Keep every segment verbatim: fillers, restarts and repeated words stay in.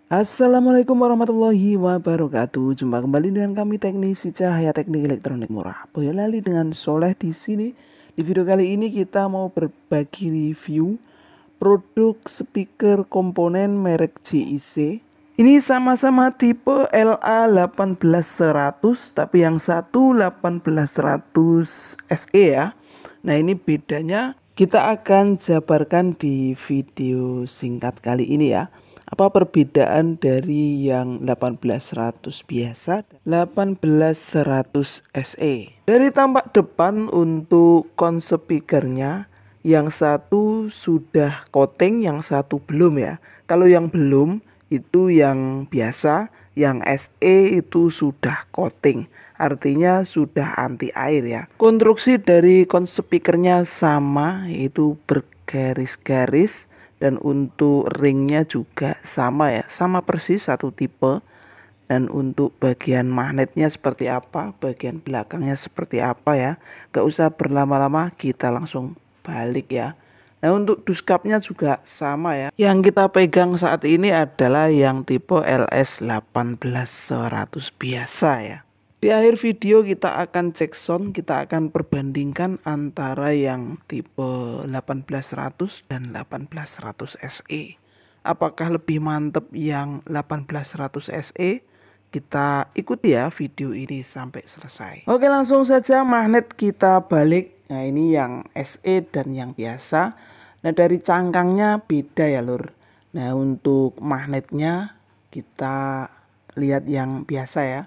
Assalamualaikum warahmatullahi wabarakatuh. Jumpa kembali dengan kami teknisi cahaya teknik elektronik murah. Boyolali dengan Soleh di sini. Di video kali ini kita mau berbagi review produk speaker komponen merek J I C. Ini sama-sama tipe L A satu delapan seratus, tapi yang satu delapan belas seratus S E ya. Nah, ini bedanya kita akan jabarkan di video singkat kali ini ya. Apa perbedaan dari yang delapan belas seratus biasa, delapan belas seratus S E? Dari tampak depan untuk konsep speakernya, yang satu sudah coating, yang satu belum ya. Kalau yang belum itu yang biasa, yang S E itu sudah coating. Artinya sudah anti air ya. Konstruksi dari konsep speakernya sama, yaitu bergaris-garis. Dan untuk ringnya juga sama ya, sama persis satu tipe. Dan untuk bagian magnetnya seperti apa, bagian belakangnya seperti apa ya, gak usah berlama-lama, kita langsung balik ya. Nah, untuk duskapnya juga sama ya. Yang kita pegang saat ini adalah yang tipe L S delapan belas seratus biasa ya. Di akhir video kita akan cek sound, kita akan perbandingkan antara yang tipe delapan belas seratus dan delapan belas seratus S E. Apakah lebih mantep yang delapan belas seratus S E? Kita ikuti ya video ini sampai selesai. Oke, langsung saja magnet kita balik. Nah, ini yang S E dan yang biasa. Nah, dari cangkangnya beda ya lur. Nah, untuk magnetnya kita lihat yang biasa ya.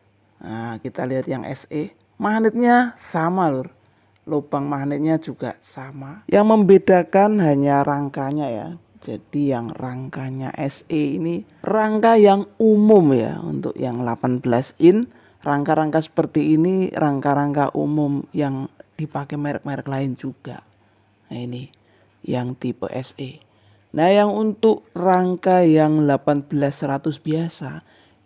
Nah, kita lihat yang S E, magnetnya sama lur, lubang magnetnya juga sama. Yang membedakan hanya rangkanya ya. Jadi yang rangkanya S E ini rangka yang umum ya. Untuk yang delapan belas in, rangka-rangka seperti ini rangka-rangka umum yang dipakai merek-merek lain juga. Nah, ini yang tipe S E. Nah, yang untuk rangka yang delapan belas seratus biasa,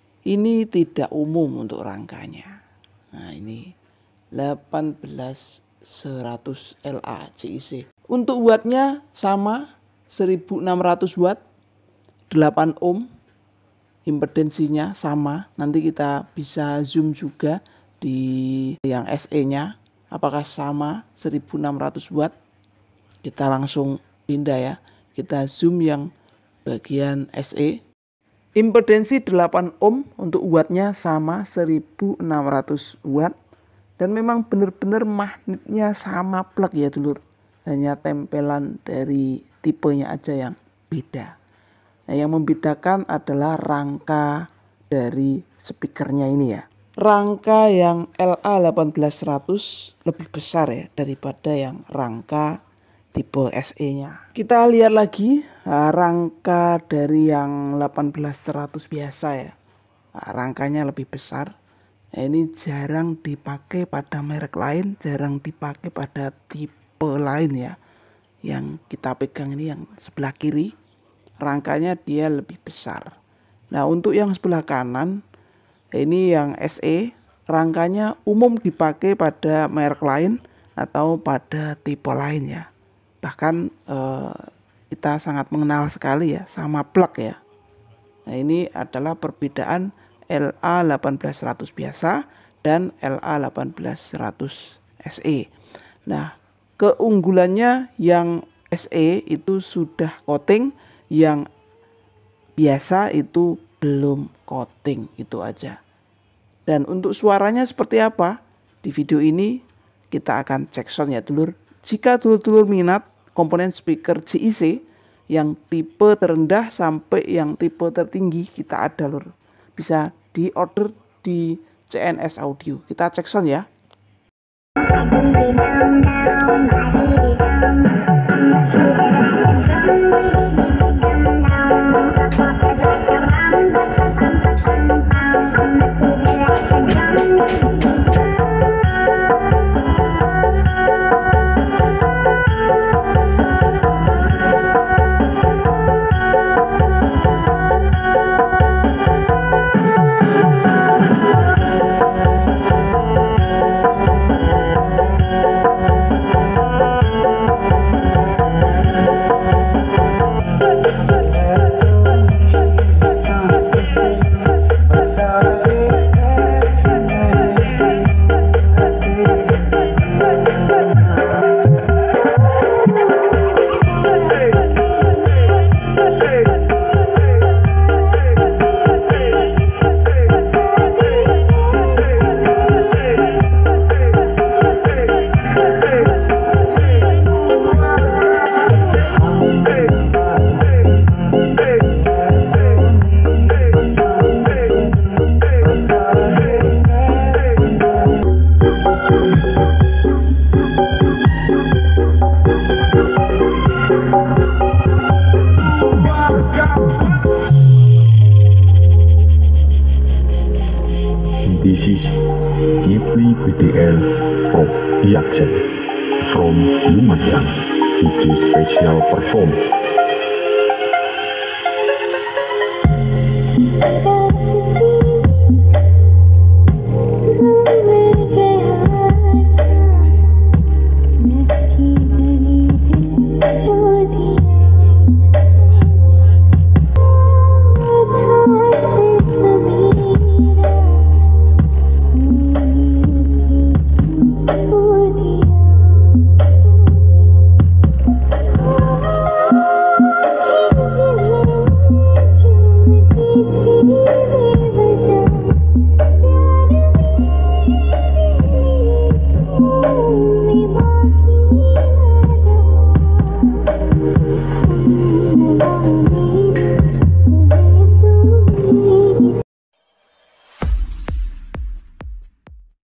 ini tidak umum untuk rangkanya. Nah, ini delapan belas seratus L A J I C. Untuk wattnya sama, seribu enam ratus watt, delapan ohm. Impedensinya sama. Nanti kita bisa zoom juga di yang S E-nya. Apakah sama seribu enam ratus watt? Kita langsung pindah ya. Kita zoom yang bagian S E. Impedensi delapan ohm, untuk wattnya sama seribu enam ratus watt. Dan memang benar-benar magnetnya sama plug ya dulur. Hanya tempelan dari tipenya aja yang beda. Nah, yang membedakan adalah rangka dari speakernya ini ya. Rangka yang L A delapan belas seratus lebih besar ya daripada yang rangka tipe S E-nya. Kita lihat lagi nah, rangka dari yang delapan belas seratus biasa ya. Nah, rangkanya lebih besar. Nah, ini jarang dipakai pada merek lain, jarang dipakai pada tipe lain ya. Yang kita pegang ini yang sebelah kiri, rangkanya dia lebih besar. Nah, untuk yang sebelah kanan, ini yang S E, rangkanya umum dipakai pada merek lain atau pada tipe lain ya. Bahkan eh, kita sangat mengenal sekali ya sama plug ya. Nah, ini adalah perbedaan L A delapan belas seratus biasa dan L A delapan belas seratus S E. Nah, keunggulannya yang S E itu sudah coating, yang biasa itu belum coating, itu aja. Dan untuk suaranya seperti apa? Di video ini kita akan cek sound ya dulur. Jika dulur-dulur minat komponen speaker J I C yang tipe terendah sampai yang tipe tertinggi kita ada lur. Bisa di order di C N S Audio. Kita cek sound ya. This is Ghibli B D L of Byakugan from Lumajang, which is special performed